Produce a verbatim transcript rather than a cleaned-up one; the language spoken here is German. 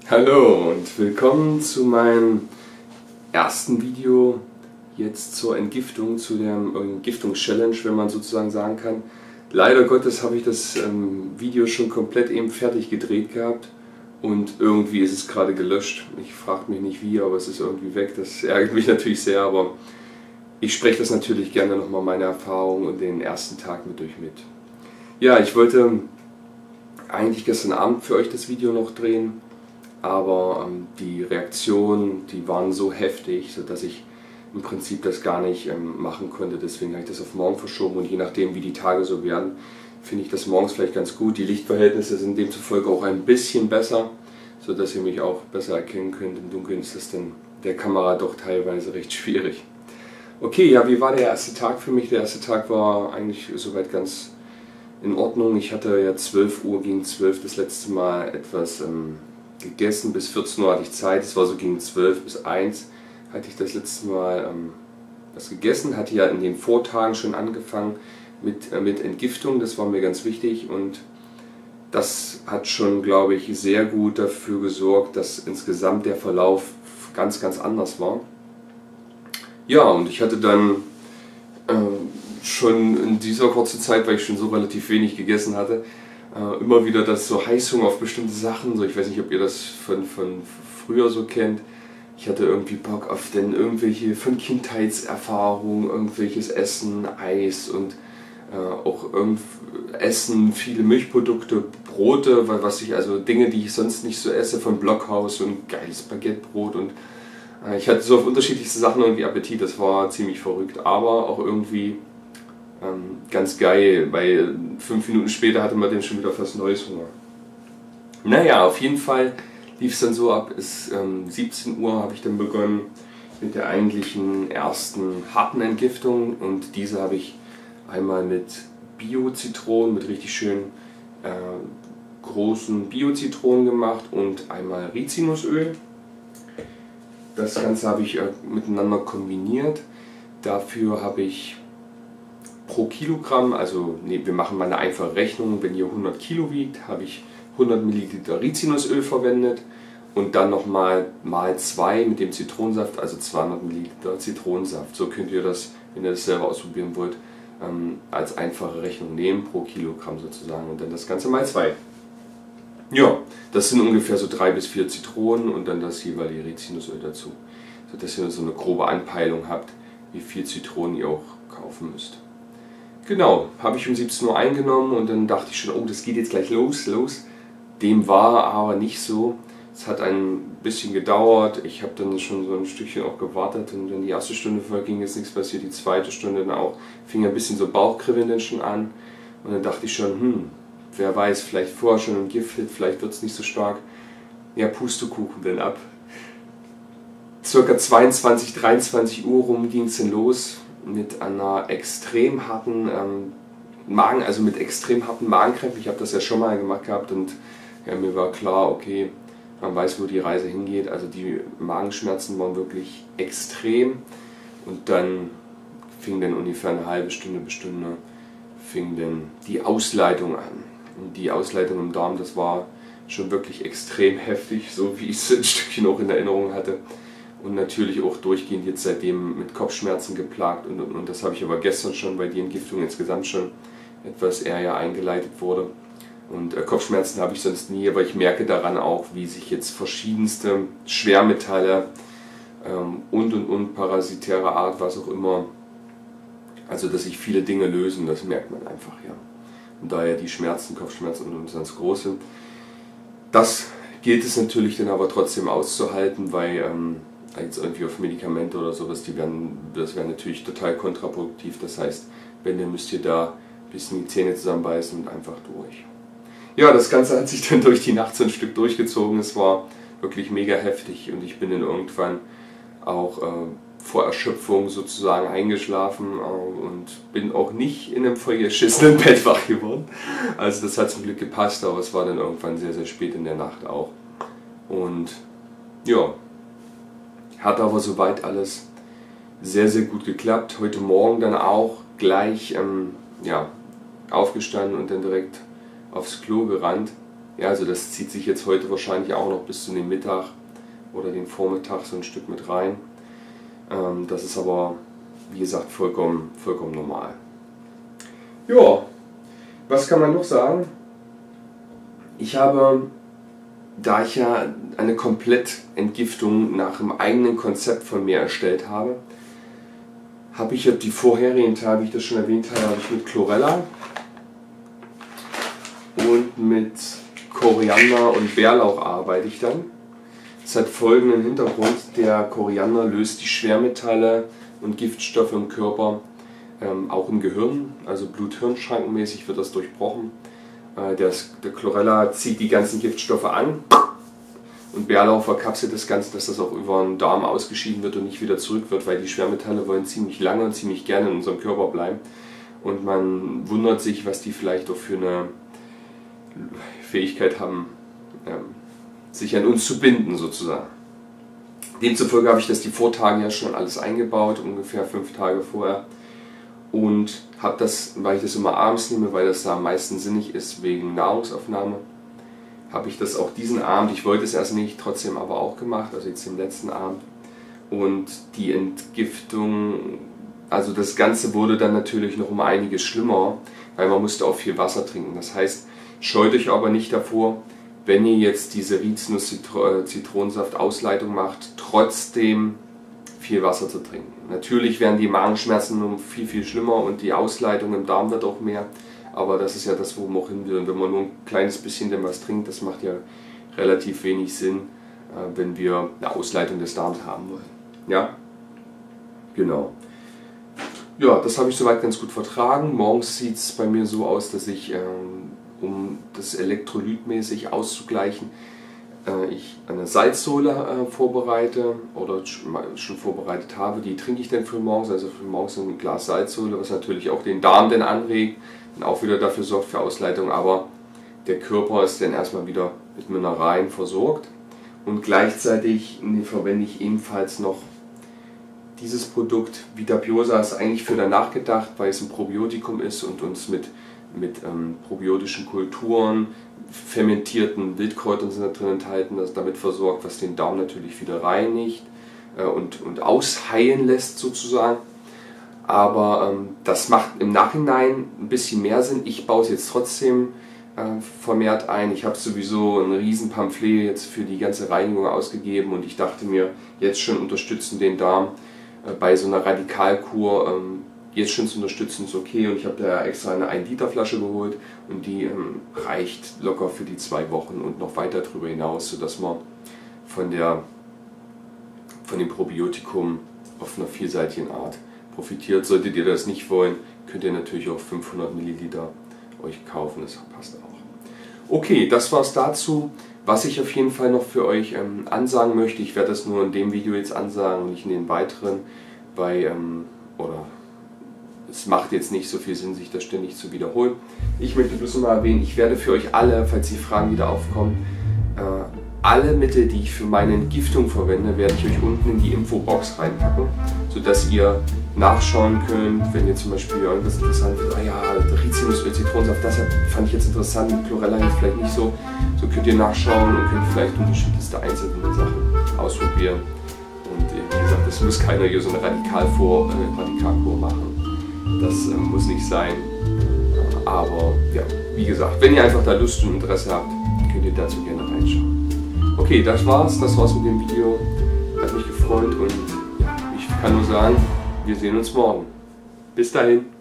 Hallo und willkommen zu meinem ersten Video jetzt zur Entgiftung, zu der Entgiftungs-Challenge, wenn man sozusagen sagen kann. Leider Gottes habe ich das ähm, Video schon komplett eben fertig gedreht gehabt und irgendwie ist es gerade gelöscht. Ich frage mich nicht wie, aber es ist irgendwie weg. Das ärgert mich natürlich sehr, aber ich spreche das natürlich gerne nochmal meine Erfahrungen und den ersten Tag mit euch mit. Ja, ich wollte eigentlich gestern Abend für euch das Video noch drehen. Aber ähm, die Reaktionen, die waren so heftig, sodass ich im Prinzip das gar nicht ähm, machen konnte. Deswegen habe ich das auf morgen verschoben und je nachdem wie die Tage so werden, finde ich das morgens vielleicht ganz gut. Die Lichtverhältnisse sind demzufolge auch ein bisschen besser, sodass ihr mich auch besser erkennen könnt. Im Dunkeln ist das dann der Kamera doch teilweise recht schwierig. Okay, ja, wie war der erste Tag für mich? Der erste Tag war eigentlich soweit ganz in Ordnung. Ich hatte ja zwölf Uhr gegen zwölf das letzte Mal etwas ähm, gegessen, bis vierzehn Uhr hatte ich Zeit, es war so gegen zwölf bis eins hatte ich das letzte Mal ähm, was gegessen, hatte ja in den Vortagen schon angefangen mit, äh, mit Entgiftung, das war mir ganz wichtig und das hat schon, glaube ich, sehr gut dafür gesorgt, dass insgesamt der Verlauf ganz, ganz anders war. Ja, und ich hatte dann äh, schon in dieser kurzen Zeit, weil ich schon so relativ wenig gegessen hatte, immer wieder das so Heißhunger auf bestimmte Sachen, so ich weiß nicht, ob ihr das von, von früher so kennt. Ich hatte irgendwie Bock auf denn irgendwelche von Kindheitserfahrungen, irgendwelches Essen, Eis und äh, auch irgend Essen, viele Milchprodukte, Brote, was ich also Dinge, die ich sonst nicht so esse, von Blockhaus und geiles Baguettebrot und äh, ich hatte so auf unterschiedlichste Sachen irgendwie Appetit, das war ziemlich verrückt, aber auch irgendwie Ähm, ganz geil, weil fünf Minuten später hatte man dann schon wieder fast neues Hunger. Naja, auf jeden Fall lief es dann so ab, ist ähm, siebzehn Uhr habe ich dann begonnen mit der eigentlichen ersten harten Entgiftung und diese habe ich einmal mit Bio-Zitronen, mit richtig schön äh, großen Bio-Zitronen gemacht und einmal Rizinusöl. Das Ganze habe ich äh, miteinander kombiniert. Dafür habe ich pro Kilogramm, also nee, wir machen mal eine einfache Rechnung, wenn ihr hundert Kilo wiegt, habe ich hundert Milliliter Rizinusöl verwendet und dann nochmal mal zwei mit dem Zitronensaft, also zweihundert Milliliter Zitronensaft. So könnt ihr das, wenn ihr das selber ausprobieren wollt, ähm, als einfache Rechnung nehmen, pro Kilogramm sozusagen und dann das Ganze mal zwei. Ja, das sind ungefähr so drei bis vier Zitronen und dann das jeweilige Rizinusöl dazu, sodass ihr so eine grobe Anpeilung habt, wie viel Zitronen ihr auch kaufen müsst. Genau, habe ich um siebzehn Uhr eingenommen und dann dachte ich schon, oh, das geht jetzt gleich los, los. Dem war aber nicht so. Es hat ein bisschen gedauert, ich habe dann schon so ein Stückchen auch gewartet und dann die erste Stunde verging jetzt nichts passiert, die zweite Stunde dann auch, fing ein bisschen so Bauchkribbeln dann schon an und dann dachte ich schon, hm, wer weiß, vielleicht vorher schon entgiftet, vielleicht wird es nicht so stark. Ja, Pustekuchen denn ab. Circa zweiundzwanzig, dreiundzwanzig Uhr rum ging es dann los mit einer extrem harten ähm, Magen, also mit extrem harten Magenkrämpfen. Ich habe das ja schon mal gemacht gehabt und ja, mir war klar, okay, man weiß, wo die Reise hingeht. Also die Magenschmerzen waren wirklich extrem und dann fing dann ungefähr eine halbe Stunde bis Stunde fing dann die Ausleitung an. Und die Ausleitung im Darm, das war schon wirklich extrem heftig, so wie ich es ein Stückchen auch in Erinnerung hatte. Und natürlich auch durchgehend jetzt seitdem mit Kopfschmerzen geplagt und, und, und das habe ich aber gestern schon, weil die Entgiftung insgesamt schon etwas eher ja eingeleitet wurde. Und äh, Kopfschmerzen habe ich sonst nie, aber ich merke daran auch, wie sich jetzt verschiedenste Schwermetalle ähm, und und und parasitäre Art, was auch immer, also dass sich viele Dinge lösen, das merkt man einfach, ja. Und daher die Schmerzen, Kopfschmerzen und, und ganz große. Das gilt es natürlich dann aber trotzdem auszuhalten, weil ähm, jetzt irgendwie auf Medikamente oder sowas, die werden, das wäre natürlich total kontraproduktiv. Das heißt, wenn, dann müsst ihr da ein bisschen die Zähne zusammenbeißen und einfach durch. Ja, das Ganze hat sich dann durch die Nacht so ein Stück durchgezogen. Es war wirklich mega heftig und ich bin dann irgendwann auch äh, vor Erschöpfung sozusagen eingeschlafen äh, und bin auch nicht in einem vollgeschissenen Bett wach geworden. Also das hat zum Glück gepasst, aber es war dann irgendwann sehr, sehr spät in der Nacht auch. Und ja, hat aber soweit alles sehr, sehr gut geklappt. Heute Morgen dann auch gleich ähm, ja, aufgestanden und dann direkt aufs Klo gerannt. Ja, also das zieht sich jetzt heute wahrscheinlich auch noch bis zu dem Mittag oder den Vormittag so ein Stück mit rein. Ähm, das ist aber, wie gesagt, vollkommen, vollkommen normal. Ja, was kann man noch sagen? Ich habe, da ich ja eine Komplettentgiftung nach einem eigenen Konzept von mir erstellt habe, habe ich ja die vorherigen Tage, wie ich das schon erwähnt habe, habe ich mit Chlorella und mit Koriander und Bärlauch arbeite ich dann. Das hat folgenden Hintergrund: Der Koriander löst die Schwermetalle und Giftstoffe im Körper, ähm, auch im Gehirn, also Blut-Hirn-Schrankenmäßig wird das durchbrochen. Äh, das, der Chlorella zieht die ganzen Giftstoffe an und Bärlauch verkapselt das Ganze, dass das auch über den Darm ausgeschieden wird und nicht wieder zurück wird, weil die Schwermetalle wollen ziemlich lange und ziemlich gerne in unserem Körper bleiben. Und man wundert sich, was die vielleicht auch für eine Fähigkeit haben, ähm, sich an uns zu binden sozusagen. Demzufolge habe ich das die Vortage ja schon alles eingebaut, ungefähr fünf Tage vorher. Und habe das, weil ich das immer abends nehme, weil das da am meisten sinnig ist wegen Nahrungsaufnahme, habe ich das auch diesen Abend, ich wollte es erst nicht, trotzdem aber auch gemacht, also jetzt den letzten Abend. Und die Entgiftung, also das Ganze wurde dann natürlich noch um einiges schlimmer, weil man musste auch viel Wasser trinken. Das heißt, scheut euch aber nicht davor, wenn ihr jetzt diese Rizinus-Zitronensaft-Ausleitung macht, trotzdem viel Wasser zu trinken. Natürlich werden die Magenschmerzen noch viel, viel schlimmer und die Ausleitung im Darm wird auch mehr. Aber das ist ja das, wo man auch hin will. Und wenn man nur ein kleines bisschen denn was trinkt, das macht ja relativ wenig Sinn, wenn wir eine Ausleitung des Darms haben wollen. Ja, genau. Ja, das habe ich soweit ganz gut vertragen. Morgens sieht es bei mir so aus, dass ich, ähm, um das elektrolytmäßig auszugleichen, äh, ich eine Salzsohle äh, vorbereite oder schon vorbereitet habe. Die trinke ich dann früh morgens, also früh morgens ein Glas Salzsohle, was natürlich auch den Darm dann anregt und auch wieder dafür sorgt für Ausleitung, aber der Körper ist dann erstmal wieder mit Mineralien versorgt. Und gleichzeitig verwende ich ebenfalls noch dieses Produkt. Vitabiosa ist eigentlich für danach gedacht, weil es ein Probiotikum ist und uns mit, mit ähm, probiotischen Kulturen, fermentierten Wildkräutern sind da drin enthalten, das damit versorgt, was den Darm natürlich wieder reinigt äh, und, und ausheilen lässt sozusagen. Aber ähm, das macht im Nachhinein ein bisschen mehr Sinn. Ich baue es jetzt trotzdem äh, vermehrt ein. Ich habe sowieso ein riesen Pamphlet jetzt für die ganze Reinigung ausgegeben und ich dachte mir, jetzt schon unterstützen den Darm äh, bei so einer Radikalkur, ähm, jetzt schon zu unterstützen ist okay, und ich habe da extra eine ein Liter Flasche geholt und die ähm, reicht locker für die zwei Wochen und noch weiter darüber hinaus, sodass man von, der, von dem Probiotikum auf einer vielseitigen Art profitiert. Solltet ihr das nicht wollen, könnt ihr natürlich auch fünfhundert Milliliter euch kaufen, das passt auch. Okay, das war's dazu. Was ich auf jeden Fall noch für euch ähm, ansagen möchte, ich werde das nur in dem Video jetzt ansagen und nicht in den weiteren, weil, ähm, oder es macht jetzt nicht so viel Sinn, sich das ständig zu wiederholen. Ich möchte bloß noch mal erwähnen, ich werde für euch alle, falls die Fragen wieder aufkommen, äh, alle Mittel, die ich für meine Entgiftung verwende, werde ich euch unten in die Infobox reinpacken, sodass ihr nachschauen könnt, wenn ihr zum Beispiel irgendwas interessant findet, ah ja, Rizinusöl, Zitronensaft, das fand ich jetzt interessant, mit Chlorella jetzt vielleicht nicht so, so könnt ihr nachschauen und könnt vielleicht unterschiedlichste einzelne Sachen ausprobieren. Und wie gesagt, es muss keiner hier so eine Radikalkur äh, Radikalkur machen. Das äh, muss nicht sein. Aber ja, wie gesagt, wenn ihr einfach da Lust und Interesse habt, könnt ihr dazu gerne reinschauen. Okay, das war's. Das war's mit dem Video. Hat mich gefreut und ja, ich kann nur sagen, wir sehen uns morgen. Bis dahin.